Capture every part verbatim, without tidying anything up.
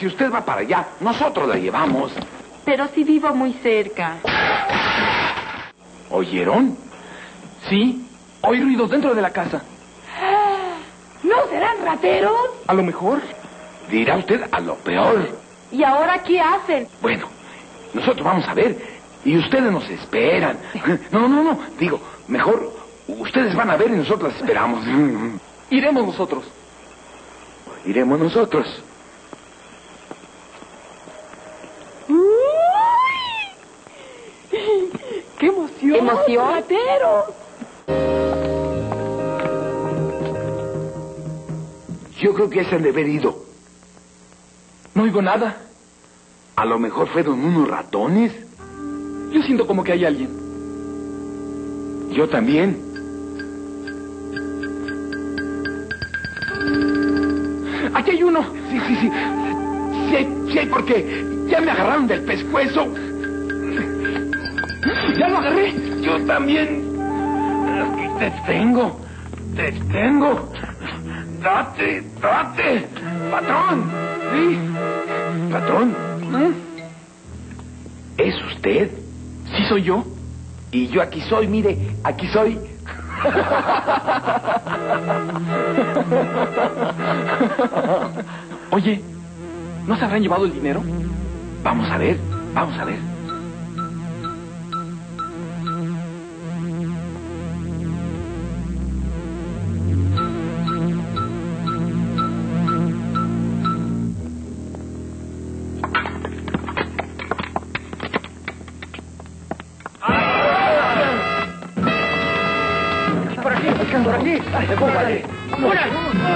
si usted va para allá, nosotros la llevamos. Pero si vivo muy cerca. ¿Oyeron? Sí, oí ruidos dentro de la casa. ¿No serán rateros? A lo mejor. Dirá usted a lo peor. ¿Y ahora qué hacen? Bueno, nosotros vamos a ver y ustedes nos esperan. No, no, no, digo, mejor ustedes van a ver y nosotros las esperamos. Iremos nosotros. Iremos nosotros. ¡Qué emoción! ¿Emoción? ¡Rateros! Yo creo que se han de haber ido. No oigo nada. A lo mejor fueron unos ratones. Yo siento como que hay alguien. Yo también. ¡Aquí hay uno! Sí, sí, sí. Sí, hay- sí, hay porque ya me agarraron del pescuezo. ¡Ya lo agarré! Yo también. Aquí te tengo. Te tengo. Date, date. Patrón. Sí. Patrón. ¿Mm? ¿Es usted? Sí, soy yo. Y yo aquí soy, mire, aquí soy. Oye, ¿no se habrán llevado el dinero? Vamos a ver, vamos a ver. Por aquí, por aquí. ¡Empújale! ¡Fuera!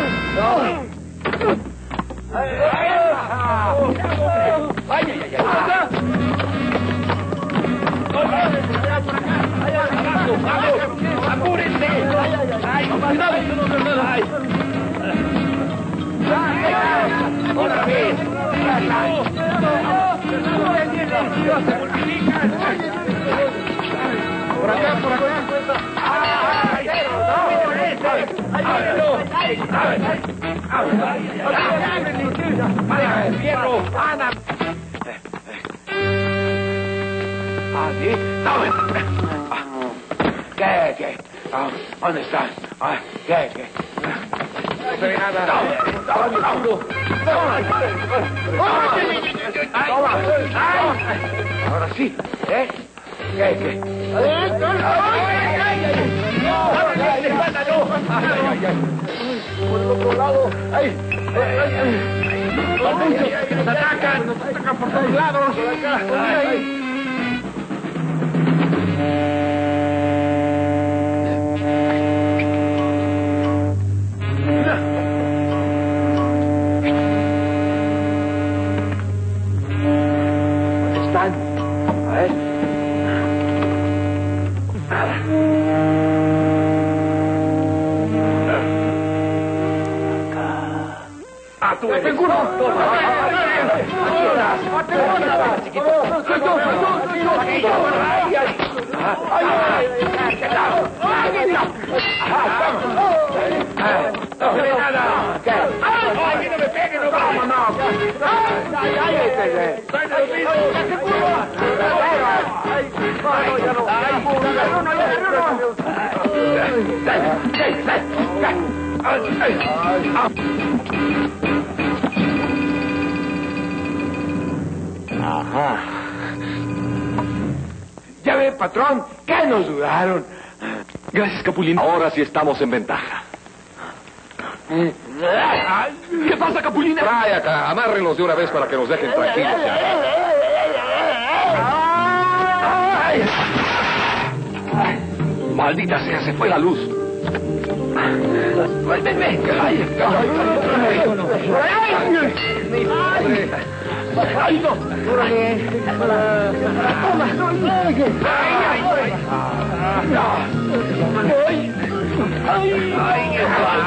¡Ay, ay, ay! ay. ¡Apúrense! ¡Ay, cuidado! ¡Ay! ¡Otra vez! ¡Por acá, por acá! ¡Ay! ¡Ábrelo! ¡Ay! ¡Ay! ¡Fierro! ¡Ana! Ah, ¿sí? ¿Qué, qué? Ah, ¿dónde están? Ah, ¿qué, qué? No se ve nada. Toma, toma. Ahora sí, ¿eh? ¿Qué, qué? Por el otro lado. ¡Ay! ¡Nos atacan! ¡Nos atacan por todos lados! ¡Por acá! ¡Ay! ¿Dónde están? A ver. ¡Ah, tú eres! ¡Aquí estás! ¡Chiquito! ¡Soy yo, soy yo, soy yo! ¡Ay, ay! ¡Ay, ay! ¡No se ve nada! ¡Ay, que no me pegue, no vamos! ¡No! ¡Ay, ay! ¡Estoy dormido! ¡Ya se curva! ¡Ay! ¡No, ya no! ¡Ay! ¡No, no, ya Ajá. Ya ve, patrón, que nos dudaron. Gracias, Capulín. Ahora sí estamos en ventaja. ¿Qué pasa, Capulina? Trae acá, amárrenlos de una vez para que nos dejen tranquilos. Maldita sea, se fue la luz. ¡Suéltenme! ¡Ay! ¡Ay, no! ¡Órale! ¡Toma! ¡Ay, ay, ay! ¡Ay! ¡Ay! ¡Ay!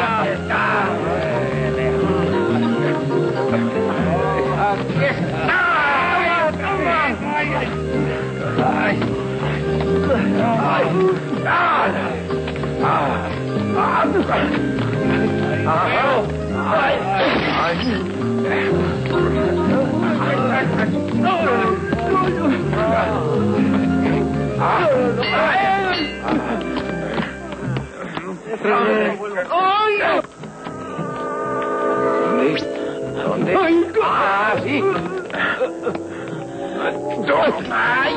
¡Aquí está! ¡Ay! ¡Ay! ¡Ay! ¡Ay! ¡Ay! ¿A dónde? ¡Ah, sí! ¡Ay!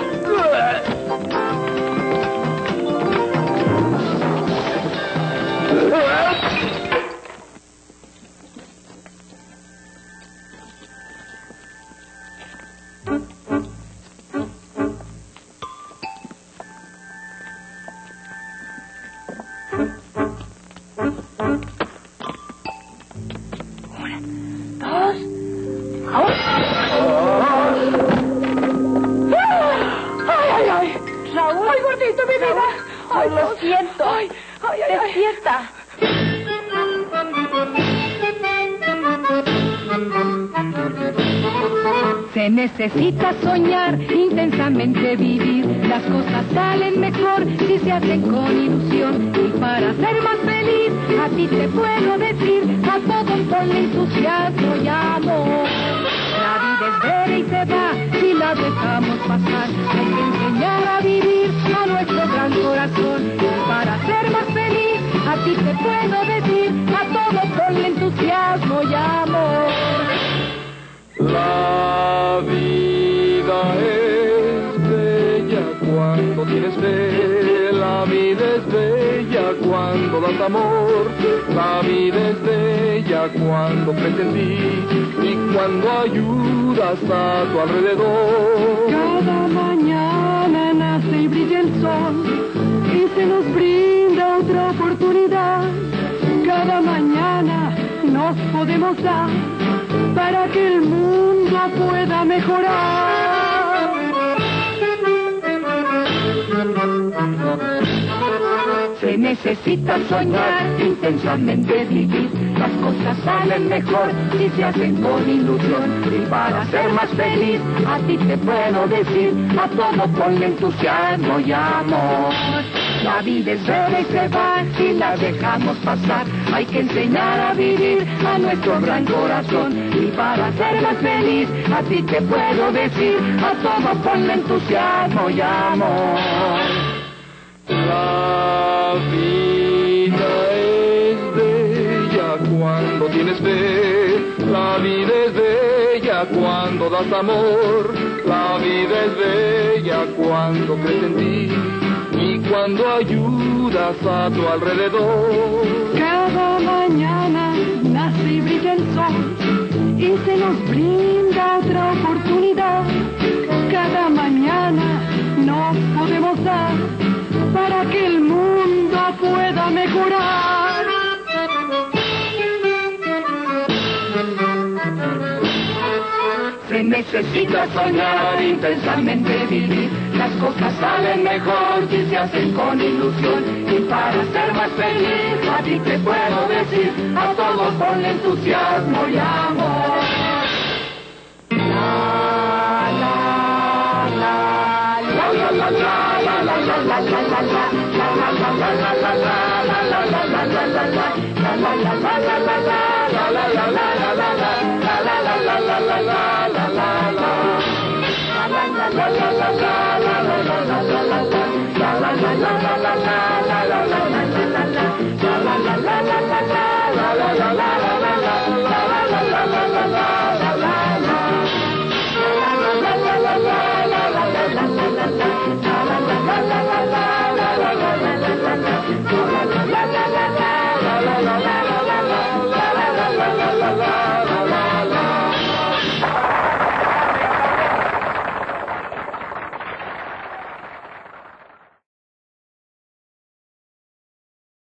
Raúl. Ay, gordito, mi vida. Ay, lo siento. Ay, ay, ay. Despierta. Se necesita soñar, intensamente vivir. Las cosas salen mejor si se hacen con ilusión. Y para ser más feliz, a ti te puedo decir, a todos ponle entusiasmo y amor. La vida es breve y se va si la dejamos pasar. Hay que enseñar a vivir a nuestro gran corazón. Y para ser más feliz, a ti te puedo decir, a todos ponle entusiasmo y amor. La vida es bella cuando tienes fe, la vida es bella cuando das amor, la vida es bella cuando crees en ti y cuando ayudas a tu alrededor. Cada mañana nace y brilla el sol y se nos brinda otra oportunidad. Cada mañana nos podemos dar para que el mundo pueda mejorar. Se necesita soñar, intensamente vivir. Las cosas salen mejor si se hacen con ilusión. Y para ser más feliz, a ti te puedo decir, a todo ponle entusiasmo y amor. La vida es breve y se va si la dejamos pasar. Hay que enseñar a vivir a nuestro gran corazón. Y para ser más feliz, a ti te puedo decir, a todo ponle entusiasmo y amor. La vida es bella cuando tienes fe, la vida es bella cuando das amor, la vida es bella cuando crees en ti y cuando ayudas a tu alrededor. Cada mañana nace y brilla el sol y se nos brinda otra oportunidad. Cada mañana nos podemos dar para que el mundo pueda mejorar. Se necesita soñar, intensamente vivir. Las cosas salen mejor si se hacen con ilusión. Y para ser más feliz, a ti te puedo decir, a todos ponle entusiasmo y amor. La, la, la, la, la, la, la, la, la, la, la, la, la, la, la, la,